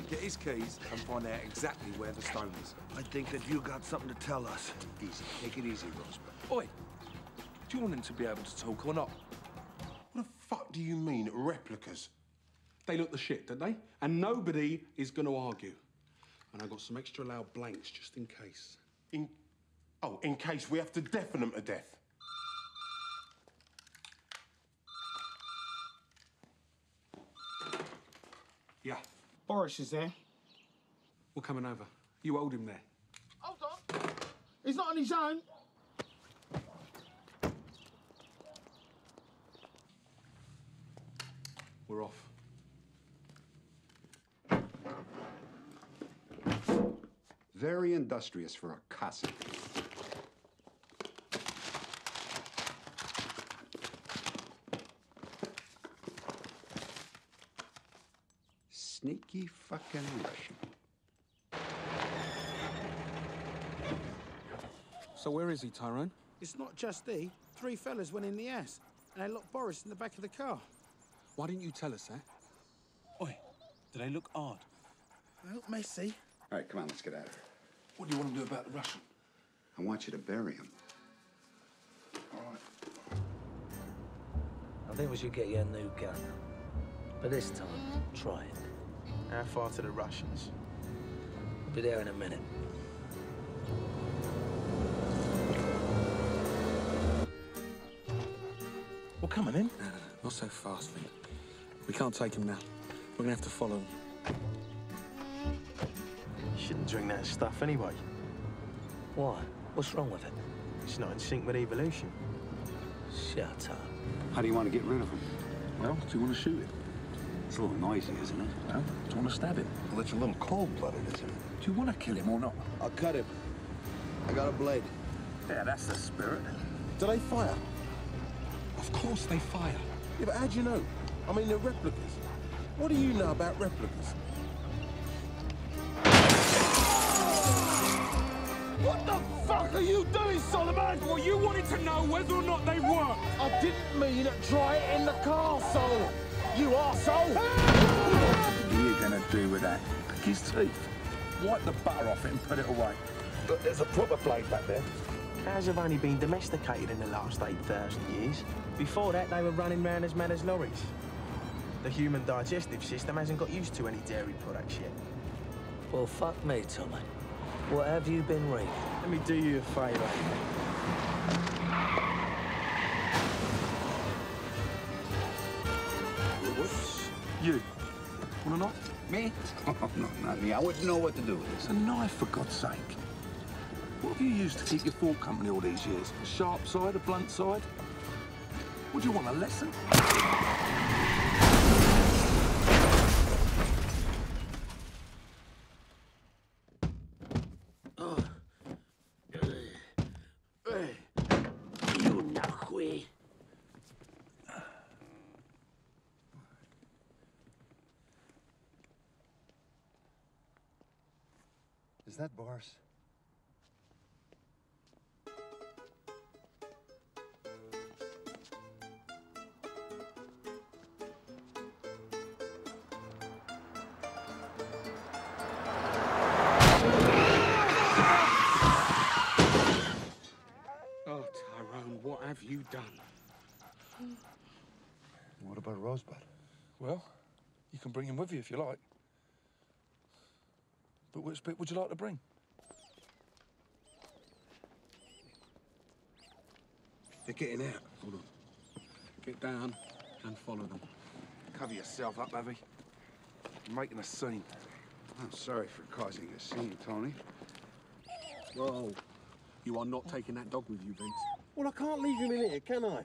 get his keys and find out exactly where the stone is. I think that you got something to tell us. Easy. Take it easy, Rosebud. Oi, do you want him to be able to talk or not? What the fuck do you mean, replicas? They look the shit, don't they? And nobody is going to argue. And I've got some extra loud blanks just in case. In case we have to deafen them to death. Yeah, Boris is there. we're coming over. You hold him there. Hold on. He's not on his own. We're off. Very industrious for a Cossack. Sneaky fucking Russian. So where is he, Tyrone? It's not just he. 3 fellas went in the ass, and they locked Boris in the back of the car. Why didn't you tell us, eh? Oi, do they look hard? They look messy. All right, come on, let's get out of here. What do you want to do about the Russian? I want you to bury him. All right. I think we should get you a new gun. But this time, try it. How far to the Russians? We'll be there in a minute. We're coming in. No, not so fast, Lee. We can't take him now. We're going to have to follow him. You shouldn't drink that stuff anyway. Why? What's wrong with it? It's not in sync with evolution. Shut up. How do you want to get rid of him? Well, do you want to shoot him? It's a little noisy, isn't it? Well, do you want to stab him? Well, it's a little cold-blooded, isn't it? Do you want to kill him or not? I'll cut him. I got a blade. Yeah, that's the spirit. Do they fire? Of course they fire. Yeah, but how do you know? I mean, they're replicas. What do you know about replicas? What the fuck are you doing, Solomon? Well, you wanted to know whether or not they work. I didn't mean to try it in the castle. You arsehole! What are you gonna do with that? Pick his teeth. Wipe the butter off it and put it away. But there's a proper blade back there. Cows have only been domesticated in the last 8,000 years. Before that, they were running round as mad as lorries. The human digestive system hasn't got used to any dairy products yet. Well, fuck me, Tommy. What have you been reading? Let me do you a favour. Whoops. You. Want a knife? Me? Oh, no, not me. I wouldn't know what to do with It's this. a knife, for God's sake. What have you used to keep your fork company all these years? A sharp side, a blunt side? Would you want a lesson? Is that Boris? Oh, Tyrone, what have you done? What about Rosebud? Well, you can bring him with you if you like. But which bit would you like to bring? They're getting out. Hold on. Get down and follow them. Cover yourself up, Abby. You're making a scene. I'm sorry for causing a scene, Tony. Whoa. You are not taking that dog with you, Vince. Well, I can't leave him in here, can I?